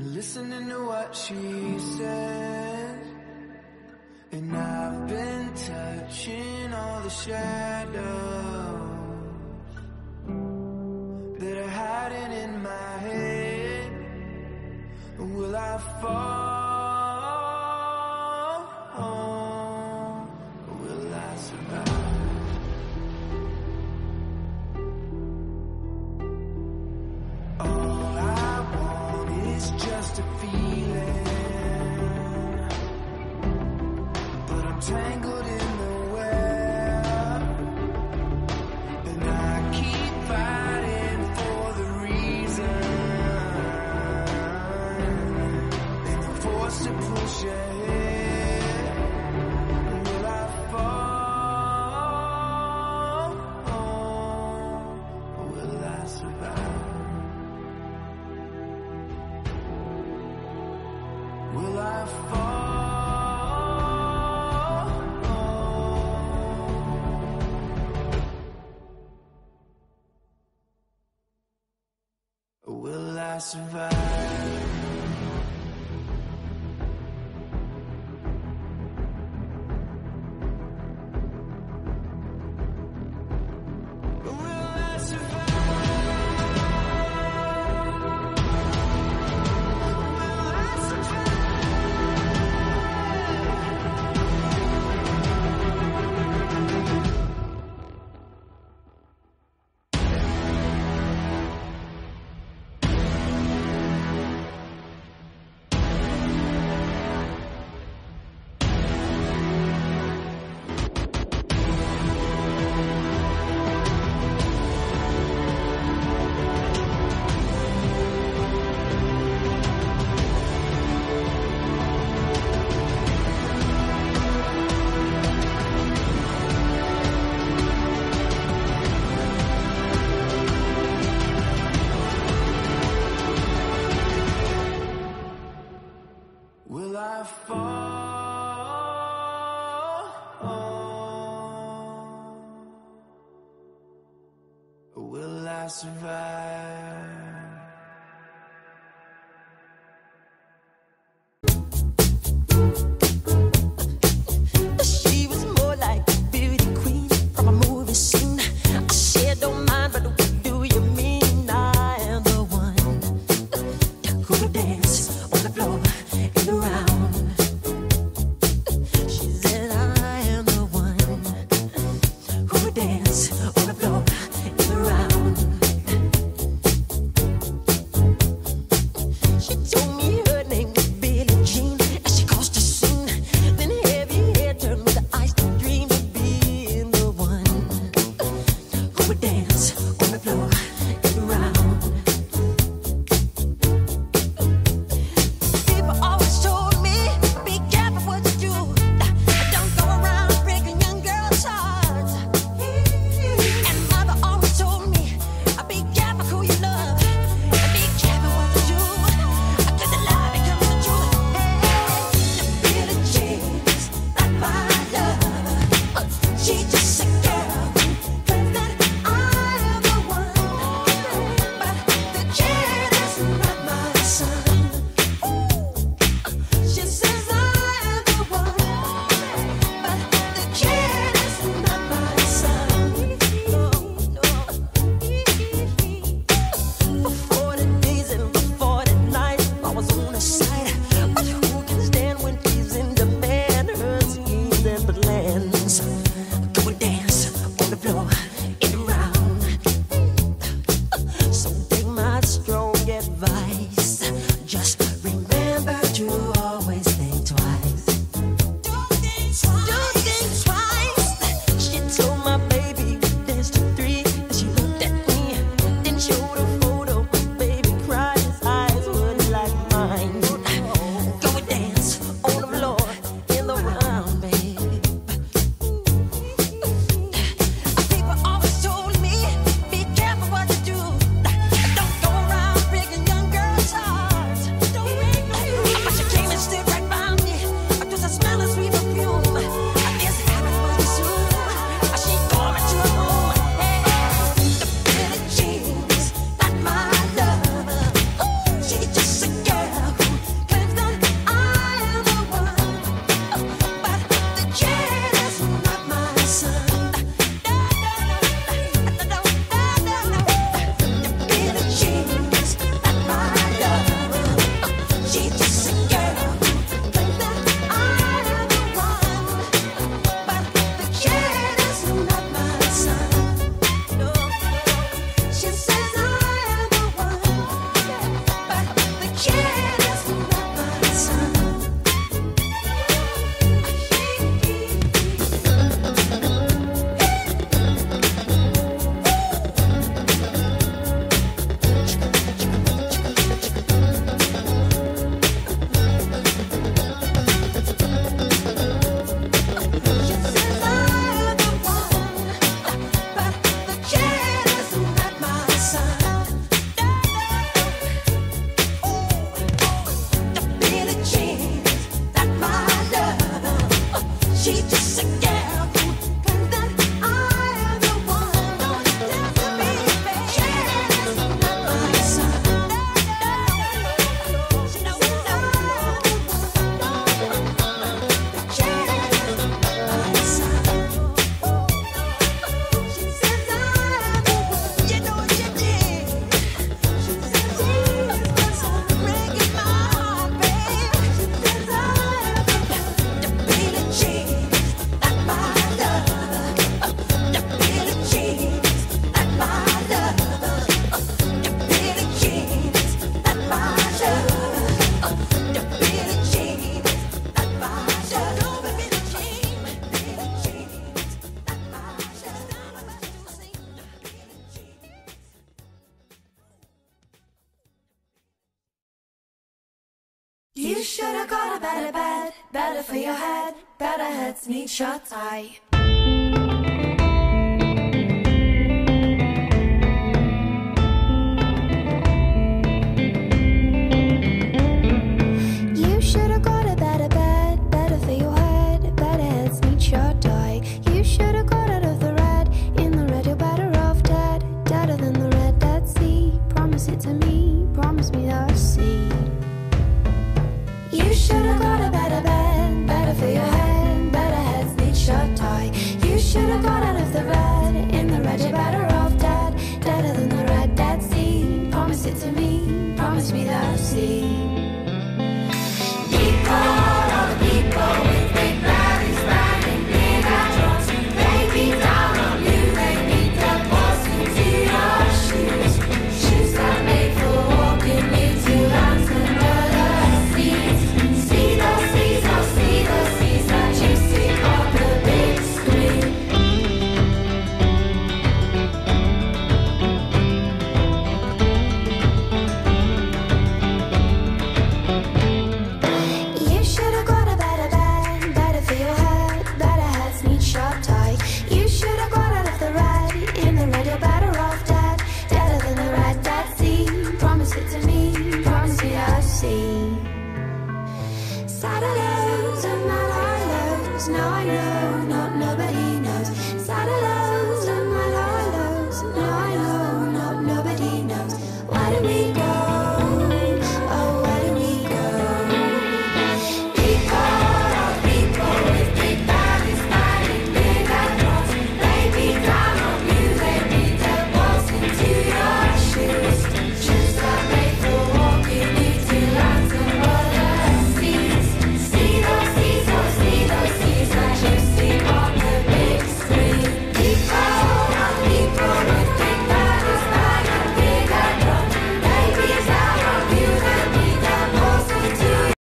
listening to what she said, and I've been touching all the shadows that are hiding in my head. Will I fall? Will I survive? All I want is just a feeling, but I'm tangled in the web, and I keep fighting for the reason, and the force to push ahead. Will I fall? Will I survive? Will I fall? Will I survive? Will I fall? Will I survive? She was more like a beauty queen from a movie scene. I said, don't mind, but what do you mean? I am the one who would dance on the floor and around. She said, I am the one who would dance on the floor and around. She told me her name was Billie Jean as she caused a scene. Then heavy hair turned with the eyes to dream of being the one who would dance on the floor and around. You should have got a better bed, better for your head, better heads need shut eye. You should have got a better bed, better for your head, better heads need shut eye. You should have got out of the red, in the red you're better off dead, deader than the Red Dead Sea. Promise it to me, promise me that I'll see. You should have got a better bed, better for your head, better heads need shut eye. You should have got out of the red, in the red you're better off dead, deader than the Red Dead Sea. Promise it to me, promise me that I'll see. People, all the people with big bodies riding big drums, they beat down on you, they beat the balls into your shoes. Shoes that made for walking into lands under the seas. See those seas, oh see those seas that you see on the big screen. You should have got a better bed, better for your head, better heads need shut eye. You should have got out of the red, in the red you're better off dead, deader than the Red Dead Sea. Promise it to me, promise me I'll see. Sad lows and mad highs, now I know